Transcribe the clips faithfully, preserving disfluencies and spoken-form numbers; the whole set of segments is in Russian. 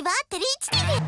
два, три, четыре.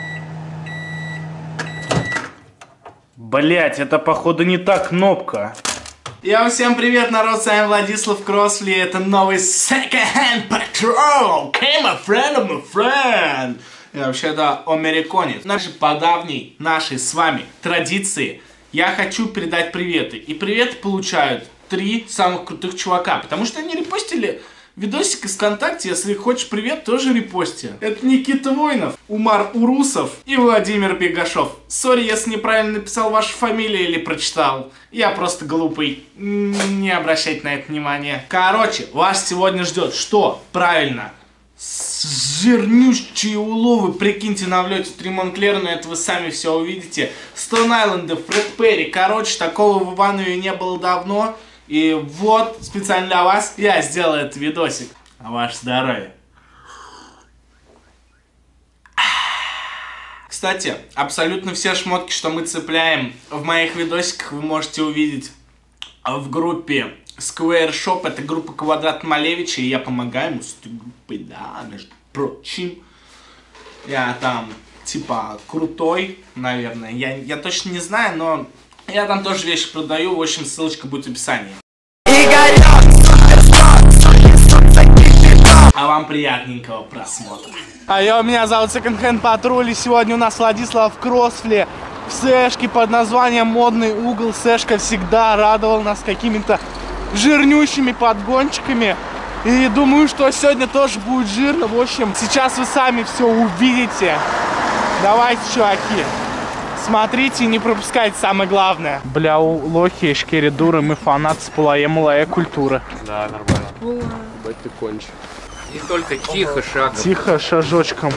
Блять, это походу не та кнопка. Йоу, всем привет, народ, с вами Владислав Кросли. Это новый Second Hand Patrol. Okay, my friend, my friend. И вообще-то американец. Нашей по давней нашей с вами традиции я хочу передать приветы. И приветы получают три самых крутых чувака, потому что они репостили видосик из ВКонтакте. Если хочешь привет, тоже репости. Это Никита Воинов, Умар Урусов и Владимир Бегашов. Сори, если неправильно написал вашу фамилию или прочитал. Я просто глупый. Не обращайте на это внимание. Короче, вас сегодня ждет что? Правильно. Жирнющие уловы, прикиньте, на влете три Монклера, но это вы сами все увидите. Стоун Айленда, Фред Перри. Короче, такого в Иванове не было давно. И вот, специально для вас я сделал этот видосик. А ваше здоровье. Кстати, абсолютно все шмотки, что мы цепляем в моих видосиках, вы можете увидеть в группе Square Shop. Это группа Квадрат Малевича, и я помогаю ему с этой группой, да, между прочим. Я там, типа, крутой, наверное. Я, я точно не знаю, но я там тоже вещи продаю. В общем, ссылочка будет в описании. А вам приятненького просмотра. А я, меня зовут Second Hand Patrol, и сегодня у нас Владислав Кросли в сэшке под названием Модный угол. Сэшка всегда радовал нас какими-то жирнющими подгончиками. И думаю, что сегодня тоже будет жирно. В общем, сейчас вы сами все увидите. Давайте, чуваки, смотрите и не пропускайте самое главное. Бля, у лохи, шкери дуры, мы фанаты с пулае малая культуры. Да, нормально. Бать ты кончи. И только тихо шагом. Тихо, шажочком.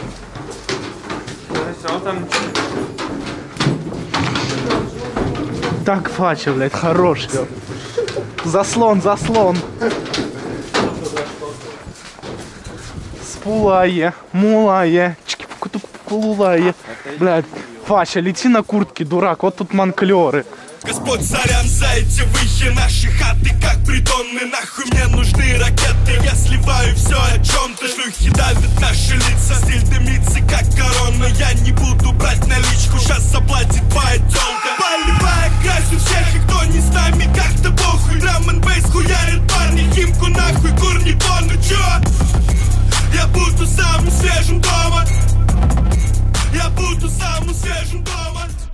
Там... Так, Фача, блядь, хорош. Заслон, заслон. Спулае, мулае, чики-пуку-пулае. Блядь, Фача, лети на куртке, дурак, вот тут Монклеры. Господь сорян за эти выхи, наши хаты как притонны. Нахуй мне нужны ракеты, я сливаю все о чем-то. Шлюхи давят наши лица, стиль дымится как корона. Я не буду брать наличку, сейчас заплатит твоя тёлка. Поливая грязью всех, и кто не с нами, как-то похуй. Драм н бейс хуярит парни, химку нахуй, кур не тону, чё? Я буду самым свежим дома. Я буду самым свежим дома.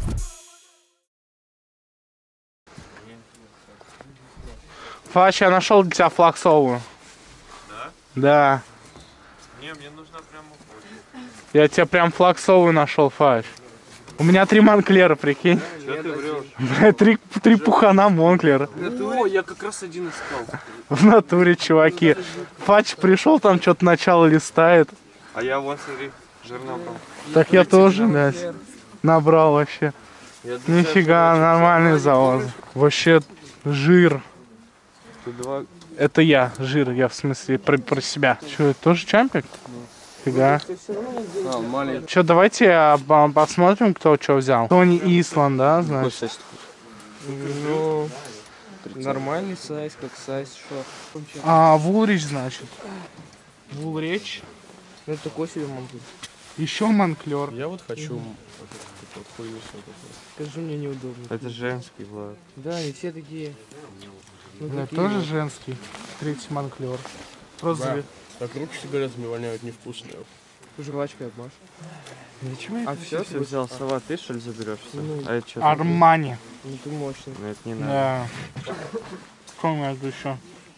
Фач, я нашел для тебя флаксовую. Да? Да. Не, мне нужна прямо флаксовая. Я тебе прям флаксовую нашел, Фач. У меня три Монклера, прикинь. Что ты врешь? Бля, три, три пухана Монклера. О, я как раз один искал. В натуре, чуваки. Фач пришел, там что-то начало листает. А я вон, смотри, жирного. Так я тоже, блядь, набрал вообще. Нифига, нормальный завоз. Вообще жир. Два... Это я, жир, я в смысле про, про себя. Что, это тоже чампик? Фига. А, маленький. Че, давайте а, посмотрим, кто что взял. Тони Исланд, да, значит? Ну, нормальный сайз, как сайз, что? А, Вулрич, значит. Вулрич. Ну, это такой себе Монклер. Еще Монклер. Я вот хочу Угу. вот хуйню такой. Скажи, мне неудобно. Это женский, Влад. Да, они все такие. Ну, Да, такие тоже вот. женский. Третий Монклер. Просто... Так руки всегда мне воняют невкусные. Жвачкой обмажь. Зачем я А это всё, все взял? Сова, ты что ли заберешь все? Ну, А это что? Армани. Ну, ты мощный. Ну, это не надо. Да. Что у меня еще?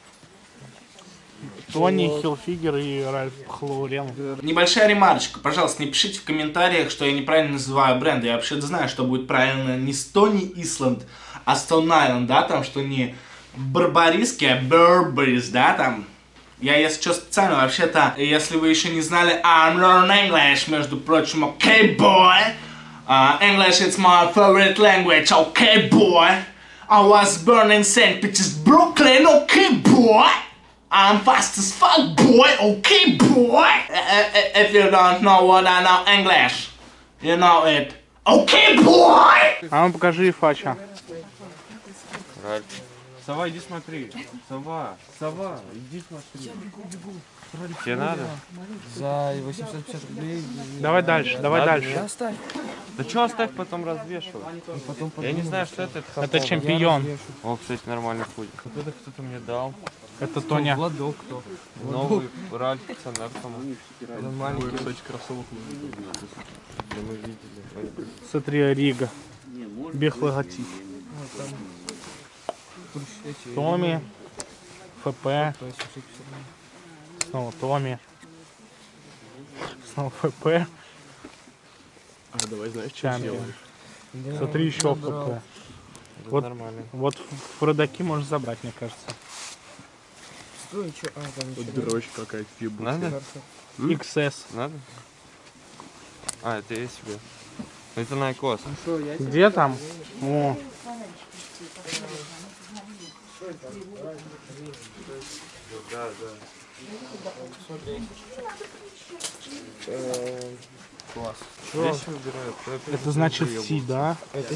Тони Хилфигер и Ральф Хлоурен. Небольшая ремарочка. Пожалуйста, не пишите в комментариях, что я неправильно называю бренды. Я вообще знаю, что будет правильно не Стони Исланд, а Стоун Айленд, да, там, что не Барбариски, а Берберис, да, там. Я, если что, специально, вообще-то, если вы еще не знали, I'm learning English, между прочим, okay, boy. Uh, English is my favorite language, okay, boy. I was born in Saint Petersburg, Brooklyn, okay, boy. I'm fast as fuck, boy, okay, boy. If you don't know what I know English, you know it. Okay, boy. А ну покажи Фача. Ральф. Сова, иди смотри. Сова, сова, иди смотри. Я бегу, бегу. Тебе надо? За восемьсот пятьдесят рублей. Давай дальше, давай Надо, дальше. Да, оставь. Да что оставь, потом развешивай. Потом Я не знаю, что это. Это чемпион. О, кстати, нормальный путь. Вот это кто-то мне дал. Это Тоня. Владок кто? Новый Ральф Ценер. Он маленький. Кстати, кроссовок. Мы видели. Смотри, Рига. Бег логотип. Томи. ФП. Снова Томи. Снова ФП. А давай, знаешь, что Чемпион. сделаешь? Смотри, еще ФП. Вот, Нормально. вот в родаки можешь забрать, мне кажется. Стой, что? А, там Вот еще. дрочь какая-то ебучая. Надо? икс эс. Надо? А, это я себе. Это Найкос. Где там? О. Да, да. Класс. Вещи выбирают. Это значит Си, да? Это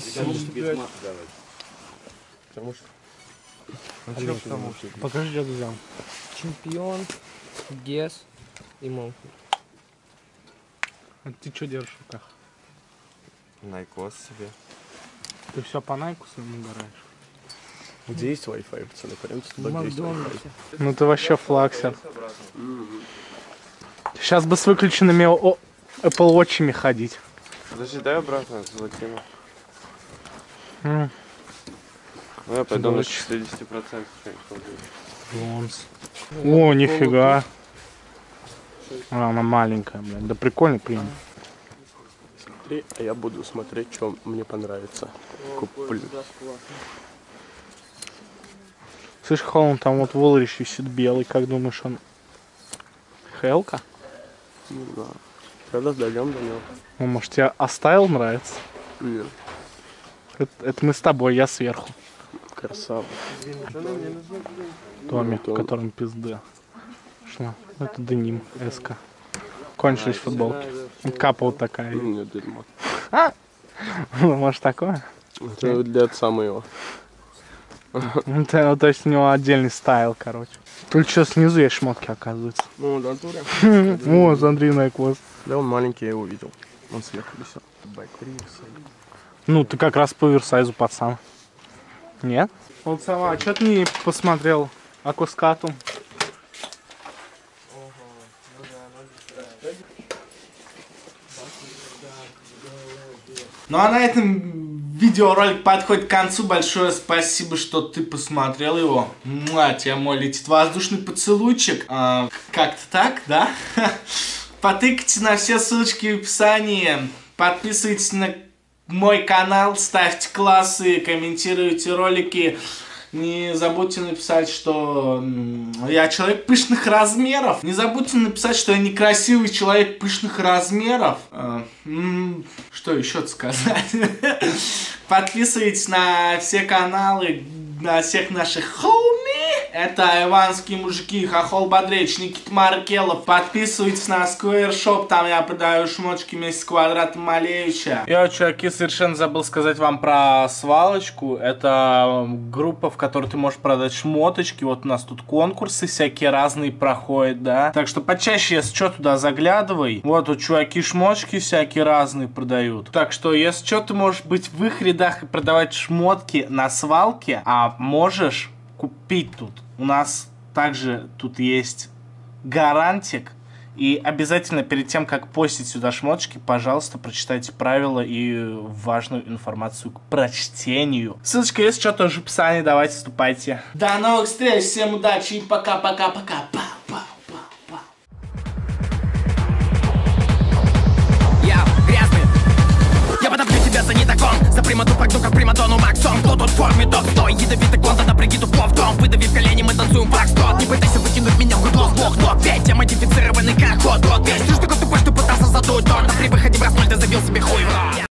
Потому что... Ну что потому что? Покажи, что ты взял. чемпион, Гес и Монк. А ты что держишь в руках? Найкос себе. Ты все по Найку набираешь? Где есть Wi-Fi, пацаны? Пойдемте туда, где есть Wi-Fi. Ну ты вообще флаксер. Сейчас бы с выключенными о- Apple Watch'ами ходить. Подожди, дай обратно закину. М, Ну я пойду на Дочь. шестьдесят процентов. Лонс. О, нифига. А, она маленькая, блядь. Да прикольно, принят. Смотри, а я буду смотреть, что мне понравится. Куплю. Слышь, Холм, там вот Волрич висит белый. Как думаешь, он Хелка? Не знаю. Когда дойдем до него? Ну, может, тебе Астайл нравится? Нет. Это, это мы с тобой, я сверху. Красава. Томми, Ну, в котором пизды. Что? Это деним, эска. Кончились футболки. Капа вот такая. Нет, дерьмо. Ну, может, такое? Это для отца моего. Ну, то, ну, то есть у него отдельный стайл, короче. Только что снизу есть шмотки, оказывается. Ну, в натуре. О, смотри, Найкос. Да, он маленький, я его видел. Он сверху висел. Ну, ты как раз по оверсайзу, пацан. Нет? Вот сама, а что ты не посмотрел Акускатум? Ну а на этом видеоролик подходит к концу. Большое спасибо, что ты посмотрел его. Муа, тебя мой летит воздушный поцелуйчик. А, как-то так, да? Потыкайте на все ссылочки в описании. Подписывайтесь на мой канал, ставьте классы, комментируйте ролики. Не забудьте написать, что я человек пышных размеров. Не забудьте написать, что я некрасивый человек пышных размеров. Что еще сказать? Подписывайтесь на все каналы, на всех наших хоуми. Это Иванские мужики, Хохол Бодрейч, Никита Маркелов. Подписывайтесь на Square Shop, там я продаю шмоточки вместе с Квадратом Малевича. Я, чуваки, совершенно забыл сказать вам про свалочку. Это группа, в которой ты можешь продать шмоточки. Вот у нас тут конкурсы всякие разные проходят, да. Так что почаще, если что, туда заглядывай. Вот тут чуваки шмоточки всякие разные продают. Так что, если что, ты можешь быть в их рядах и продавать шмотки на свалке, а можешь купить тут. У нас также тут есть гарантик. И обязательно перед тем, как постить сюда шмоточки, пожалуйста, прочитайте правила и важную информацию к прочтению. Ссылочка есть, что тоже в описании. Давайте, вступайте. До новых встреч, всем удачи и пока-пока-пока. Я грязный. Я подопью тебя за недокон. За примату прогну, как примадонну Максон. Кто тут в форме, тот стой. Ядовитый клон, тогда напряги тупо в дом. Выдавив колени, мы танцуем факстот. Не пытайся выкинуть меня в гудло в блок. Ведь я модифицированный как хот. Вот весь, ты ж такой